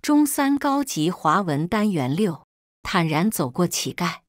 中3高级华文单元6，坦然走过乞丐。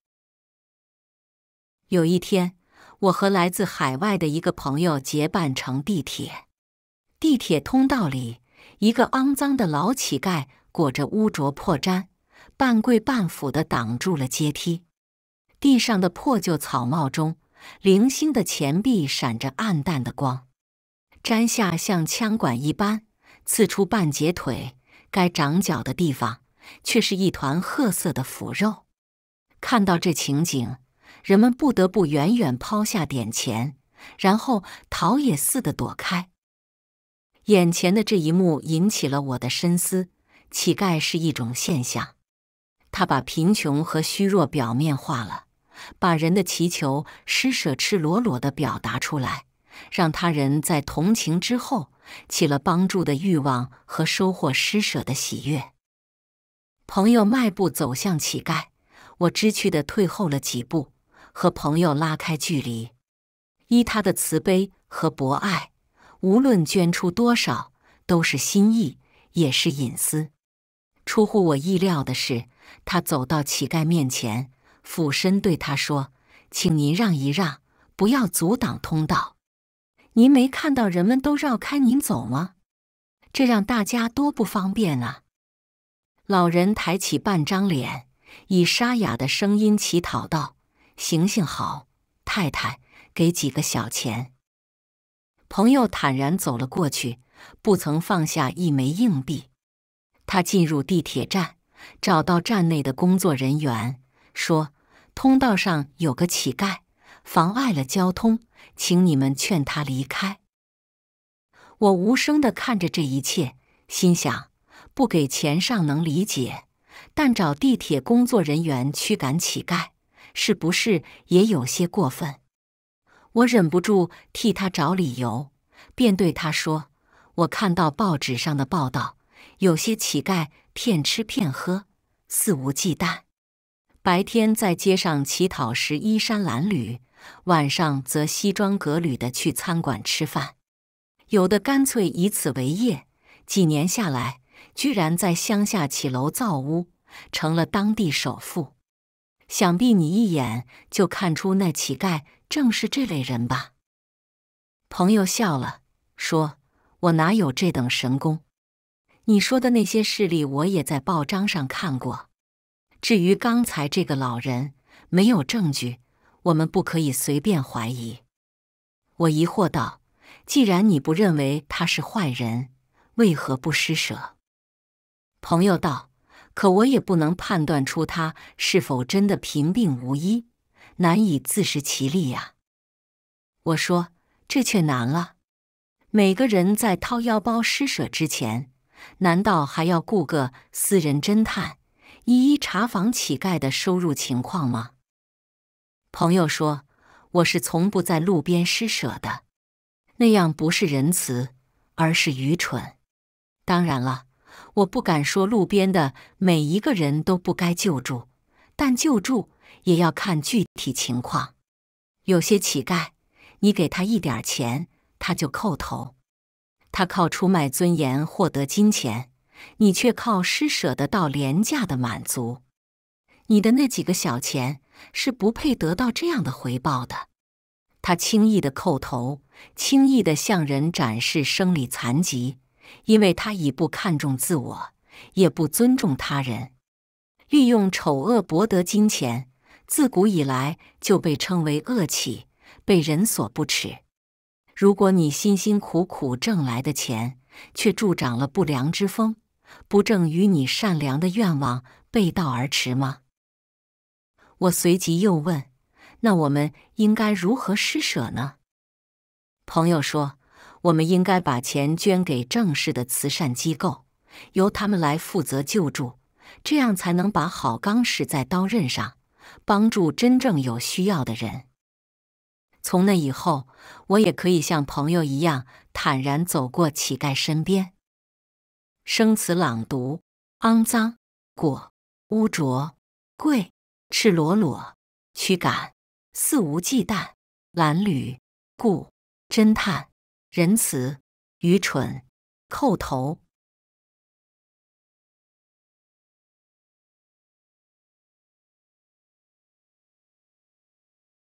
有一天，我和来自海外的一个朋友结伴乘地铁。地铁通道里，一个肮脏的老乞丐裹着污浊破毡，半跪半俯地挡住了阶梯。地上的破旧草帽中，零星的钱币闪着暗淡的光，毡下像枪管一般刺出半截腿，该长脚的地方却是一团褐色的腐肉。看到这情景，人们不得不远远抛下点钱，然后逃也似的躲开。眼前的这一幕引起了我的深思。乞丐是一种现象，它把贫穷和虚弱表面化了，把人的祈求、施舍赤裸裸地表达出来，让他人在同情之后起了帮助的欲望和收获施舍的喜悦。朋友迈步走向乞丐，我知趣地退后了几步，和朋友拉开距离。依他的慈悲和博爱，无论捐出多少，都是心意，也是隐私。出乎我意料的是，他走到乞丐面前，俯身对他说：“请您让一让，不要阻挡通道。您没看到人们都绕开您走吗？这让大家多不方便啊！”老人抬起半张脸，以沙哑的声音乞讨道：“行行好，太太，给几个小钱。”朋友坦然走了过去，不曾放下一枚硬币。他进入地铁站，找到站内的工作人员，说：“通道上有个乞丐，妨碍了交通，请你们劝他离开。”我无声地看着这一切，心想：不给钱尚能理解，但找地铁工作人员驱赶乞丐，是不是也有些过分？我忍不住替他找理由，便对他说：“我看到报纸上的报道，有些乞丐骗吃骗喝，肆无忌惮。白天在街上乞讨时衣衫褴褛，晚上则西装革履地去餐馆吃饭，有的干脆以此为业，几年下来，居然在乡下起楼造屋，成了当地首富。想必你一眼就看出那乞丐正是这类人吧？”朋友笑了，说：“我哪有这等神功？你说的那些事例我也在报章上看过。至于刚才这个老人，没有证据，我们不可以随便怀疑。”我疑惑道：“既然你不认为他是坏人，为何不施舍？”朋友道：“可我也不能判断出他是否真的贫病无依，难以自食其力呀。”我说：“这却难了。每个人在掏腰包施舍之前，难道还要雇个私人侦探，一一查访乞丐的收入情况吗？”朋友说：“我是从不在路边施舍的，那样不是仁慈，而是愚蠢。当然了，我不敢说路边的每一个人都不该救助，但救助也要看具体情况。有些乞丐，你给他一点钱，他就叩头。他靠出卖尊严获得金钱，你却靠施舍得到廉价的满足。你的那几个小钱是不配得到这样的回报的。他轻易地叩头，轻易地向人展示生理残疾，因为他已不看重自我，也不尊重他人。利用丑恶博得金钱，自古以来就被称为恶乞，被人所不齿。如果你辛辛苦苦挣来的钱，却助长了不良之风，不正与你善良的愿望背道而驰吗？”我随即又问：“那我们应该如何施舍呢？”朋友说：“我们应该把钱捐给正式的慈善机构，由他们来负责救助，这样才能把好钢使在刀刃上，帮助真正有需要的人。”从那以后，我也可以像朋友一样坦然走过乞丐身边。生词朗读：肮脏、裹、污浊、跪、赤裸裸、驱赶、肆无忌惮、褴褛、雇、侦探、仁慈、愚蠢、叩头、